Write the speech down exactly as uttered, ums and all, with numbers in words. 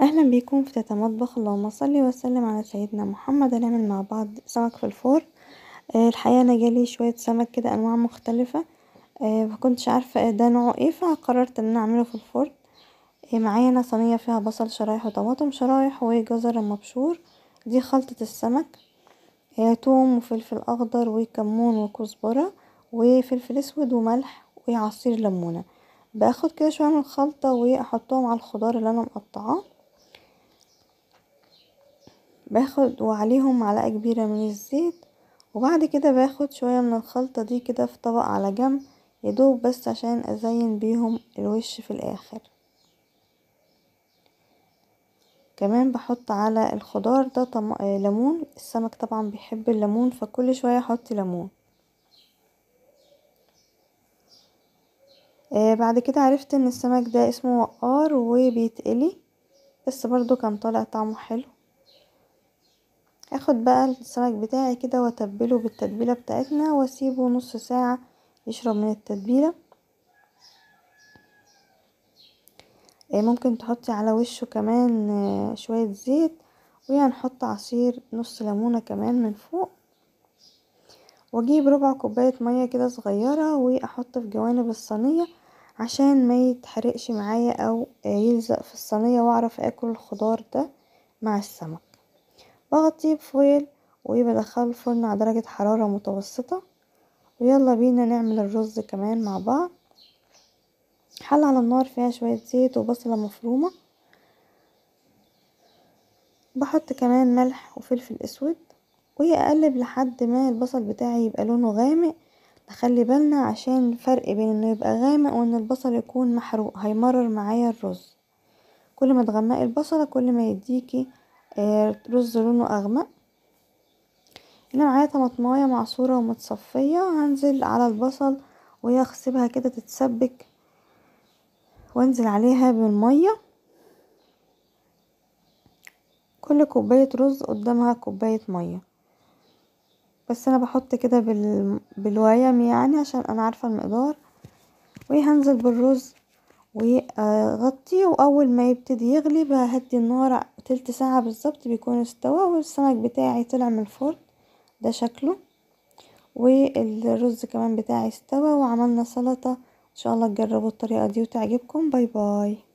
اهلا بيكم في تاتا مطبخ. اللهم صل وسلم على سيدنا محمد. هنعمل مع بعض سمك في الفرن. آه الحقيقه انا جالي شويه سمك كده انواع مختلفه، آه فكنتش عارفه ده نوعه ايه، فقررت ان انا اعمله في الفرن. آه معايا انا صينيه فيها بصل شرايح وطماطم شرايح وجزر مبشور، دي خلطه السمك. آه توم وفلفل اخضر وكمون وكزبره وفلفل اسود وملح وعصير ليمونه. باخد كده شويه من الخلطه واحطهم على الخضار اللي انا مقطعاه، باخد وعليهم معلقة كبيرة من الزيت، وبعد كده باخد شوية من الخلطة دي كده في طبق على جنب، يدوب بس عشان ازين بيهم الوش في الاخر. كمان بحط على الخضار ده طم... آه ليمون، السمك طبعا بيحب الليمون فكل شوية احط ليمون. آه بعد كده عرفت ان السمك ده اسمه وقار وبيتقلي، بس برضو كان طالع طعمه حلو. اخد بقى السمك بتاعي كده واتبله بالتتبيله بتاعتنا واسيبه نص ساعه يشرب من التتبيله. ممكن تحطي على وشه كمان شويه زيت، وهنحط عصير نص ليمونه كمان من فوق، واجيب ربع كوبايه ميه كده صغيره واحط في جوانب الصينيه عشان ما يتحرقش معايا او يلزق في الصينيه، واعرف اكل الخضار ده مع السمك. بغطيه بفويل وبدخله الفرن على درجة حرارة متوسطة. ويلا بينا نعمل الرز كمان مع بعض. حلة على النار فيها شوية زيت وبصلة مفرومة، بحط كمان ملح وفلفل اسود واقلب لحد ما البصل بتاعي يبقى لونه غامق. نخلي بالنا عشان الفرق بين انه يبقى غامق وان البصل يكون محروق، هيمرر معايا الرز. كل ما تغمقي البصلة كل ما يديكي رز لونه اغمق. هنا معايا طماطمايه معصوره ومتصفيه، هنزل على البصل واغسلها كده تتسبك، وانزل عليها بالميه. كل كوبايه رز قدامها كوبايه ميه، بس انا بحط كده بال... بالويم يعني عشان انا عارفه المقدار. وهنزل بالرز واغطيه، واول ما يبتدي يغلي بهدي النار تلت ساعه بالظبط بيكون استوى والسمك بتاعي طلع من الفرن. ده شكله، والرز كمان بتاعي استوى، وعملنا سلطة. ان شاء الله تجربوا الطريقة دي وتعجبكم. باي باي.